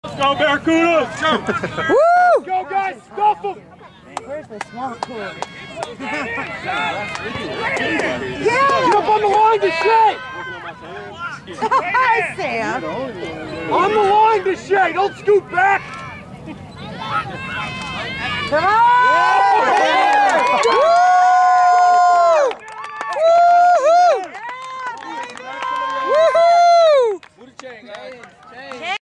Let's go, Barracuda! Woo! Go, guys! Stuff them! Where's the swamp cooler? Get up on the line to shake! Hi, Sam. On the line to shake! Don't scoot back! Come on!